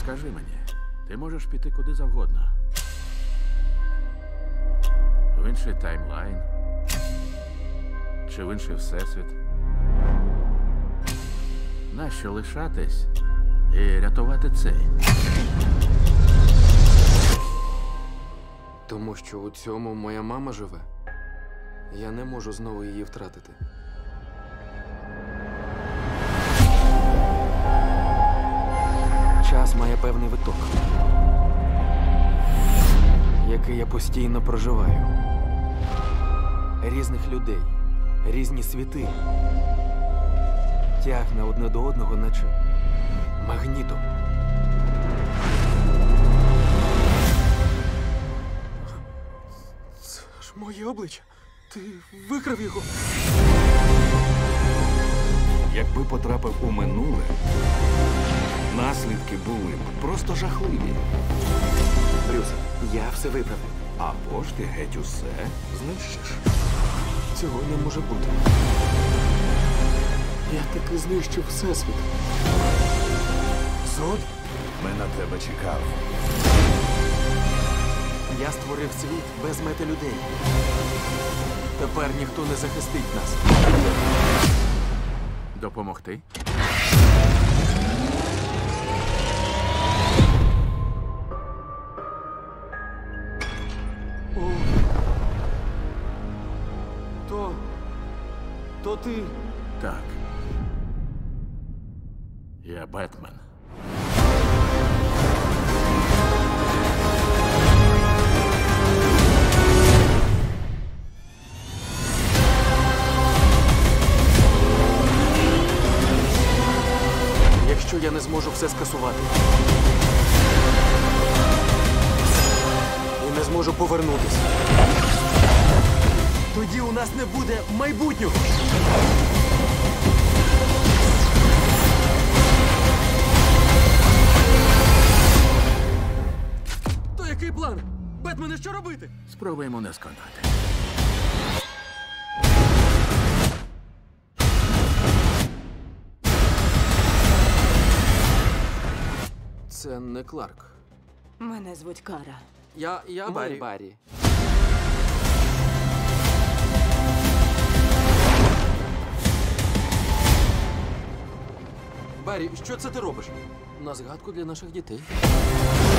Скажи мені, ти можеш піти куди завгодно. В інший таймлайн. Чи в інший всесвіт. Нащо лишатись і рятувати цей? Тому що у цьому моя мама живе. Я не можу знову її втратити. Час має певний виток, який я постійно проживаю. Різних людей, різні світи. Тягне одне до одного, наче магнітом. Це ж моє обличчя. Ти викрав його. Якби потрапив у минуле, наслідки були б просто жахливі. Брюс, я все виправив. Або ж ти геть усе знищиш. Цього не може бути. Я таки знищив всесвіт. Зод? Ми на тебе чекали. Я створив світ без мети людей. Тепер ніхто не захистить нас. Допомогти? О. То ти... Так. Я Бетмен. Якщо я не зможу все скасувати і не зможу повернутися, тоді у нас не буде майбутнього. То який план? Бетмене, що робити? Спробуємо не сконати. Це не Кларк. Мене звуть Кара. Я Баррі. Баррі, що це ти робиш? На згадку для наших дітей.